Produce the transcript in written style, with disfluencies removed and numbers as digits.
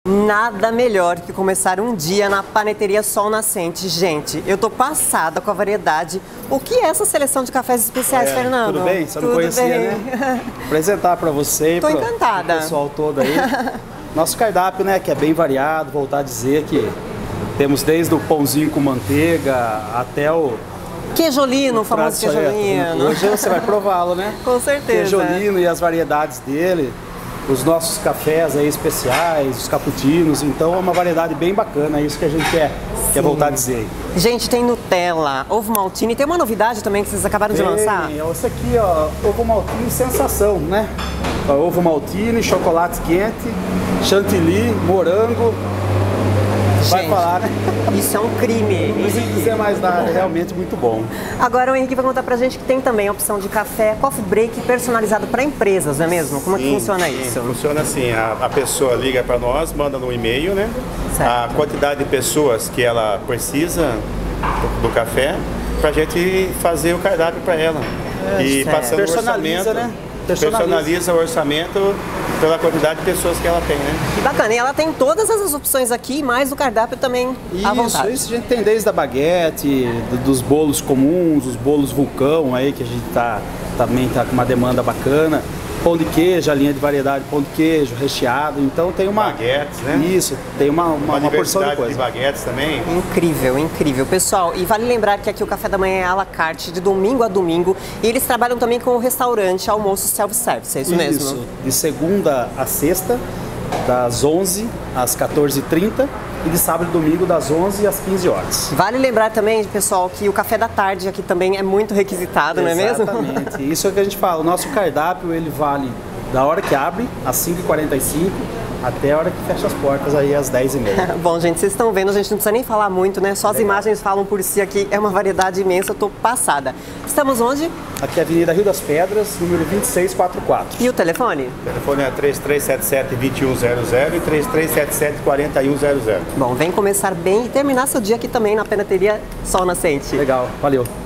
Nada melhor que começar um dia na Paneteria Sol Nascente. Gente, eu tô passada com a variedade. O que é essa seleção de cafés especiais, Fernando? Tudo bem? Você não conhecia, né? Apresentar para você e para o pessoal todo aí. Nosso cardápio, né, que é bem variado, voltar a dizer que temos desde o pãozinho com manteiga até o queijolino, o famoso queijolino. Hoje você vai prová-lo, né? Com certeza. Queijolino e as variedades dele. Os nossos cafés aí especiais, os cappuccinos, então é uma variedade bem bacana, é isso que a gente quer voltar a dizer. Gente, tem Nutella, ovo maltine, tem uma novidade também que vocês acabaram de lançar? Esse aqui, ó, ovo maltine sensação, né? Ovo maltine, chocolate quente, chantilly, morango. Vai falar, né? Isso é um crime. Não precisa dizer mais nada, é realmente muito bom. Agora o Henrique vai contar pra gente que tem também a opção de café, coffee break personalizado para empresas, não é mesmo? Como é que funciona isso? Funciona assim, a pessoa liga para nós, manda no e-mail, né? Certo. A quantidade de pessoas que ela precisa do café, pra gente fazer o cardápio para ela. E passando o orçamento, né? Personaliza o orçamento pela quantidade de pessoas que ela tem, né? Que bacana, e ela tem todas essas opções aqui, mais o cardápio também à vontade. Isso a gente tem desde a baguete, dos bolos comuns, os bolos vulcão aí, que a gente também tá com uma demanda bacana. Pão de queijo, a linha de variedade, pão de queijo, recheado, então tem uma... Baguetes, né? Isso, tem uma porção de coisa. De baguetes também. Incrível, incrível. Pessoal, e vale lembrar que aqui o café da manhã é à la carte, de domingo a domingo, e eles trabalham também com o restaurante, almoço self-service, é isso mesmo? Isso, de segunda a sexta, das 11 às 14h30, e de sábado e domingo das 11 às 15 horas. Vale lembrar também, pessoal, que o café da tarde aqui também é muito requisitado, não é mesmo? Exatamente. Isso é o que a gente fala. O nosso cardápio, ele vale da hora que abre, às 5h45, até a hora que fecha as portas, aí às 10h30. Bom, gente, vocês estão vendo, a gente não precisa nem falar muito, né? Só as imagens falam por si aqui, é uma variedade imensa, eu tô passada. Estamos onde? Aqui é a Avenida Rio das Pedras, número 2644. E o telefone? O telefone é 3377-2100 e 3377-4100. Bom, vem começar bem e terminar seu dia aqui também na Paneteria Sol Nascente. Legal, valeu.